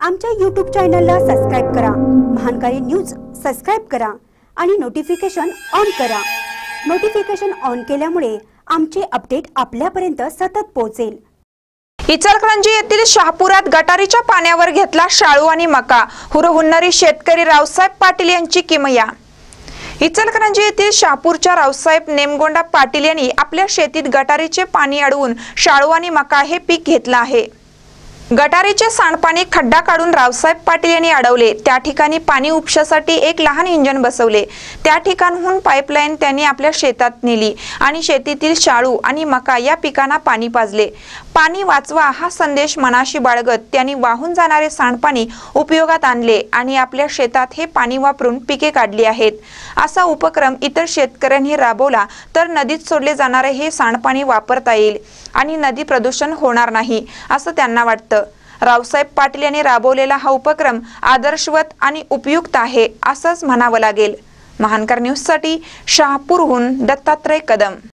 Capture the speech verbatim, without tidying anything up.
आमच्या यूट्यूब चॅनलला सबस्क्राइब करा, महानकारी न्यूज सबस्क्राइब करा आणि नोटिफिकेशन ऑन करा। नोटिफिकेशन ऑन केल्यामुळे आमचे अपडेट आपल्यापर्यंत सतत पोहोचेल। इचलकरंजी येथील शहापुरात गटारीच्या पाण्यावर घेतला शाळू आणि मका, हुरहुन्नरी शेतकरी रावसाहेब पाटील यांची किमया। इचलकरंजी येथील शहापूरच्या रावसाहेब नेमगोंडा पाटील यांनी आपल्या शेतीत गटारीचे पाणी अडवून शाळू आणि मका हे पीक घेतलं आहे। गटारीचे सांडपाणी खड्डा काढून रावसाहेब पाटील यांनी अडवले। त्या ठिकाणी पाणी उपशासाठी एक लहान इंजन बसवले। त्या ठिकाणाहून पाईपलाईन त्यांनी आपल्या शेतात नेली आणि शेतीतील शाळू आणि मका या पिकांना पाणी पाजले। पाणी वाचवा हा संदेश मनाशी बाळगत त्यांनी वाहून जाणारे सांडपाणी उपयोगात आणले आणि आपल्या शेतात हे पाणी वापरून पिके काढली आहेत। असा उपक्रम इतर शेतकऱ्यांनी राबवला तर नदीत सोडले जाणारे हे सांडपाणी वापरता येईल आणि नदी प्रदूषण होणार नाही असं त्यांना वाटतं। रावसाहेब पाटील यांनी राबवलेला हा उपक्रम आदर्शवत आणि उपयुक्त आहे असंच म्हणावं लागेल। महानकर न्यूज साठी शहापूरहून दत्तात्रय कदम।